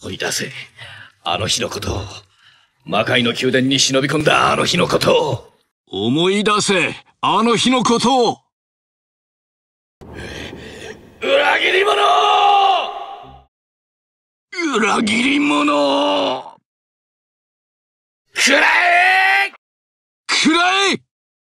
追い出せ。あの日のことを。魔界の宮殿に忍び込んだあの日のことを。 思い出せ、あの日のことを。 裏切り者！ 裏切り者！ 食らえ！ 食らえ！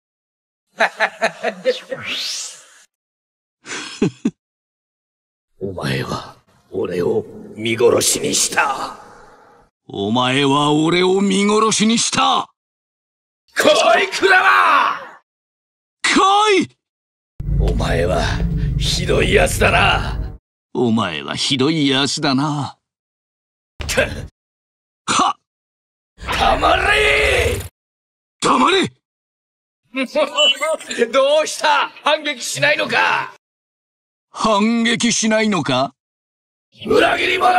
お前は俺を見殺しにした。 お前は俺を見殺しにした。 来い、クラマ！ 来い！ お前はひどいやつだな。 お前はひどいやつだな。はっ！ 黙れ！ 黙れ！ どうした？反撃しないのか？ 反撃しないのか？ 裏切り者！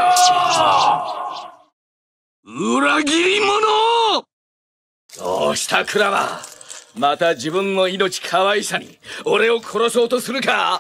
裏切り者！ どうしたクラマ？また自分の命可愛さに俺を殺そうとするか？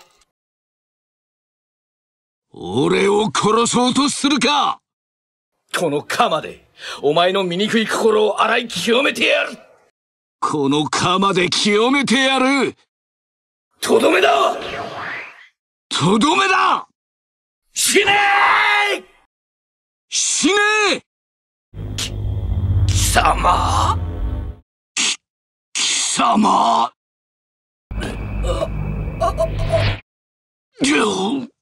俺を殺そうとするか？ この鎌でお前の醜い心を洗い清めてやる。 この鎌で清めてやる。 とどめだ！ とどめだ！ 死ねー！ 死ねー！ 貴様！ 貴様！